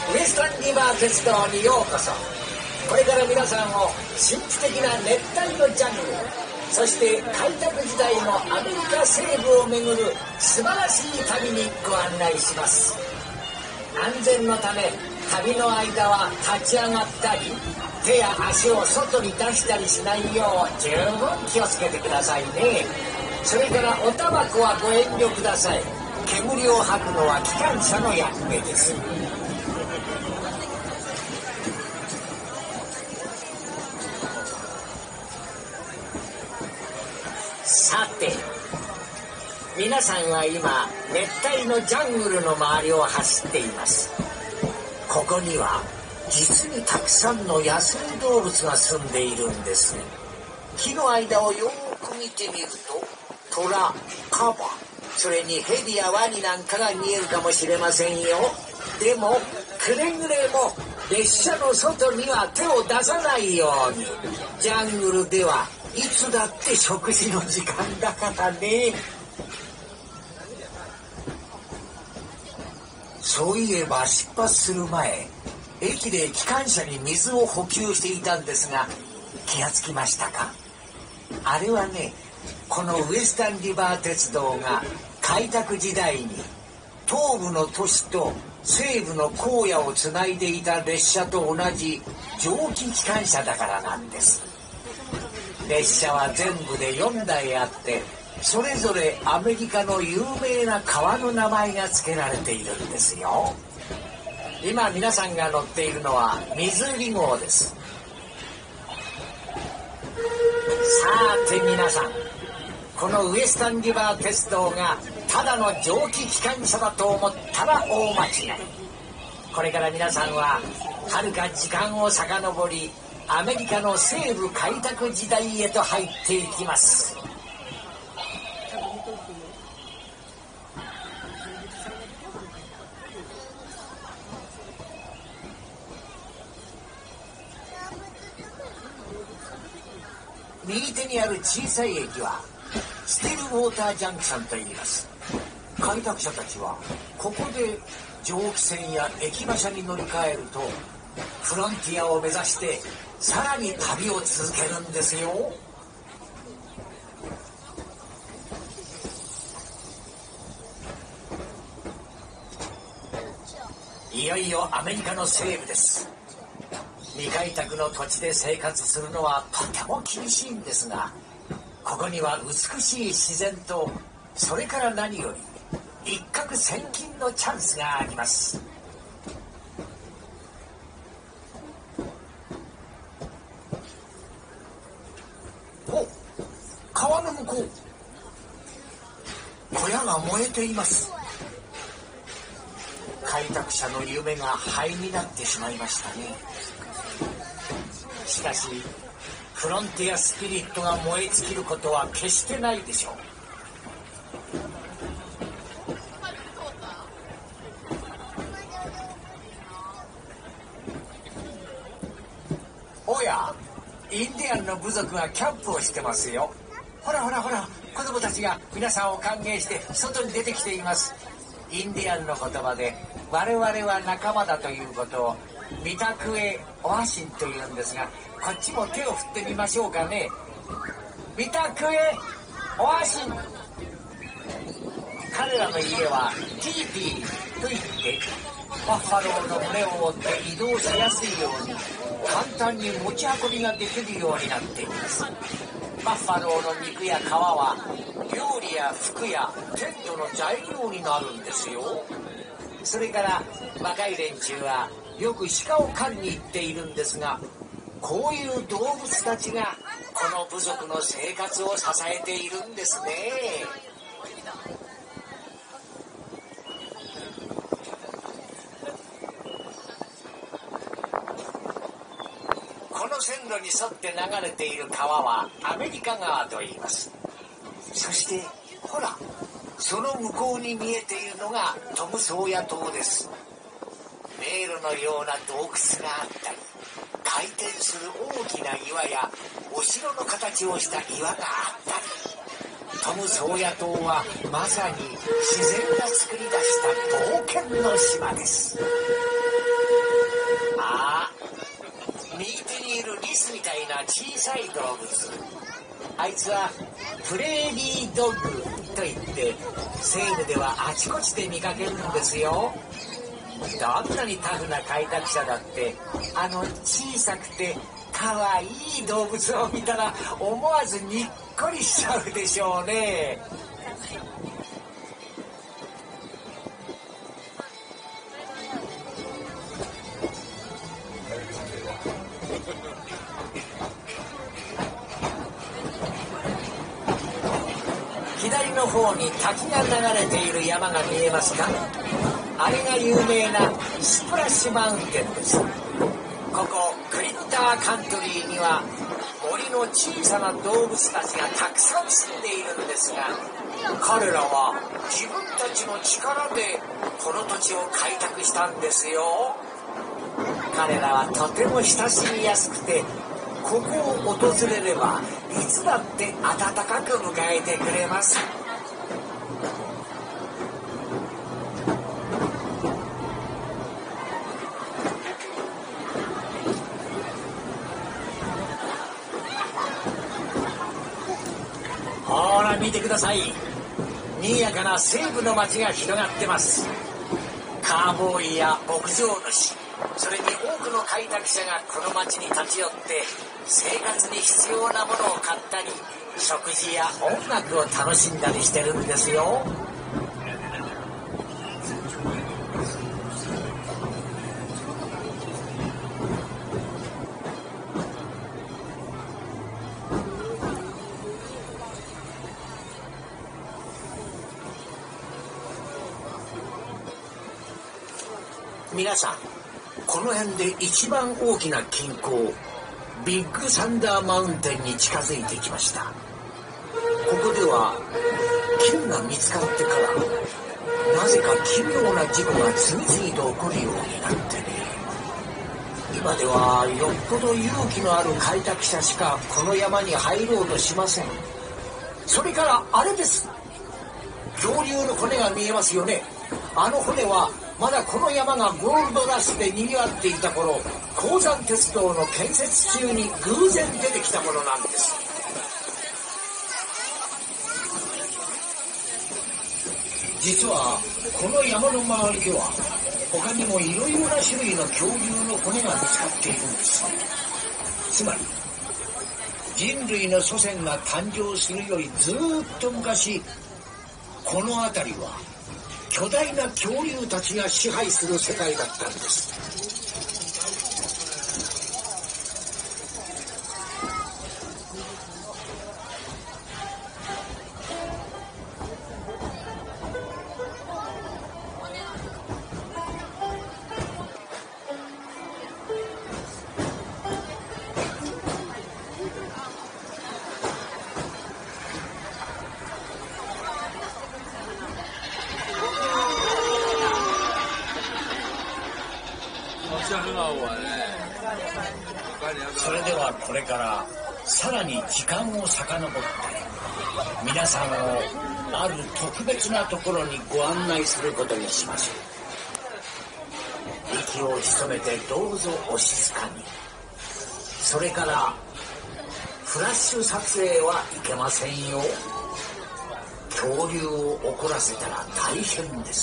ウエスタンリバー鉄道にようこそ。これから皆さんを神秘的な熱帯のジャングル、そして開拓時代のアメリカ西部を巡る素晴らしい旅にご案内します。安全のため旅の間は立ち上がったり手や足を外に出したりしないよう十分気をつけてくださいね。それからおタバコはご遠慮ください。煙を吐くのは機関車の役目です。さて、皆さんは今熱帯のジャングルの周りを走っています。ここには実にたくさんの野生動物が住んでいるんです。木の間をよく見てみるとトラ、カバ、それにヘビやワニなんかが見えるかもしれませんよ。でもくれぐれも列車の外には手を出さないように。ジャングルではいつだって食事の時間だからね。そういえば出発する前、駅で機関車に水を補給していたんですが、気がつきましたか？あれはね、このウエスタンリバー鉄道が開拓時代に東部の都市と西部の荒野をつないでいた列車と同じ蒸気機関車だからなんです。列車は全部で4台あって、それぞれアメリカの有名な川の名前が付けられているんですよ。今皆さんが乗っているのはミズーリ号です。さて皆さん、このウエスタンリバー鉄道がただの蒸気機関車だと思ったら大間違い。これから皆さんははるか時間を遡り、アメリカの西部開拓時代へと入っていきます。右手にある小さい駅はスティルウォータージャンクションといいます。開拓者たちはここで蒸気船や駅馬車に乗り換えるとフロンティアを目指してさらに旅を続けるんですよ。いよいよアメリカの西部です。未開拓の土地で生活するのはとても厳しいんですが、ここには美しい自然と、それから何より一攫千金のチャンスがあります。お、川の向こう、小屋が燃えています。開拓者の夢が灰になってしまいましたね。しかしフロンティアスピリットが燃え尽きることは決してないでしょう。おや、インディアンの部族がキャンプをしてますよ。ほらほらほら、子供たちが皆さんを歓迎して外に出てきています。インディアンの言葉で我々は仲間だということをミタクエオアシンというんですが、こっちも手を振ってみましょうかね。ミタクエオアシン。彼らの家はティーピーといってバッファローの胸を折って移動しやすいように簡単に持ち運びができるようになっています。バッファローの肉や皮は料理や服やテントの材料になるんですよ。それから若い連中はよく鹿を狩りに行っているんですが、こういう動物たちがこの部族の生活を支えているんですね。この線路に沿って流れている川はアメリカ川と言います。そしてほら、その向こうに見えているのがトムソーヤ島です。迷路のような洞窟があったり、回転する大きな岩やお城の形をした岩があったり、トムソーヤ島はまさに自然が作り出した冒険の島です。 小さい動物。あいつはプレーリードッグといって西部ではあちこちで見かけるんですよ。どんなにタフな開拓者だってあの小さくてかわいい動物を見たら思わずにっこりしちゃうでしょうね。左の方に滝が流れている山が見えますか？あれが有名なスプラッシュマウンテンです。ここグリッターカントリーには森の小さな動物たちがたくさん住んでいるんですが、彼らは自分たちの力でこの土地を開拓したんですよ。彼らはとても親しみやすくて、ここを訪れればいつだって温かく迎えてくれます。ほら見てください。賑やかな西部の街が広がってます。カーボーイや牧場主、それに多くの開拓者がこの町に立ち寄って生活に必要なものを買ったり、食事や音楽を楽しんだりしてるんですよ。皆さん、この辺で一番大きな金鉱ビッグサンダーマウンテンに近づいてきました。ここでは金が見つかってからなぜか奇妙な事故が次々と起こるようになってね、今ではよっぽど勇気のある開拓者しかこの山に入ろうとしません。それからあれです、恐竜の骨が見えますよね。あの骨はまだこの山がゴールドラッシュで賑わっていた頃、鉱山鉄道の建設中に偶然出てきたものなんです。実はこの山の周りでは他にもいろいろな種類の恐竜の骨が見つかっているんです。つまり人類の祖先が誕生するよりずーっと昔、この辺りは巨大な恐竜たちが支配する世界だったんです。それではこれからさらに時間を遡って皆さんをある特別なところにご案内することにしましょう。息を潜めてどうぞお静かに。それからフラッシュ撮影はいけませんよ。恐竜を怒らせたら大変です。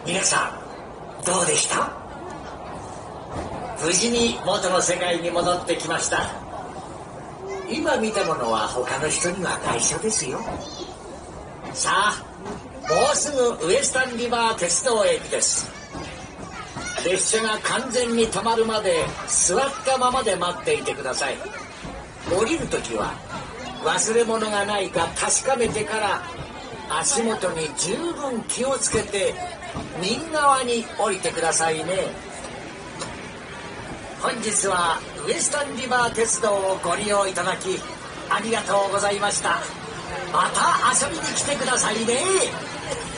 皆さんどうでした？無事に元の世界に戻ってきました。今見たものは他の人には内緒ですよ。さあ、もうすぐウエスタンリバー鉄道駅です。列車が完全に止まるまで座ったままで待っていてください。降りるときは忘れ物がないか確かめてから足元に十分気をつけて右側に降りてくださいね。本日はウエスタンリバー鉄道をご利用いただきありがとうございました。また遊びに来てくださいね。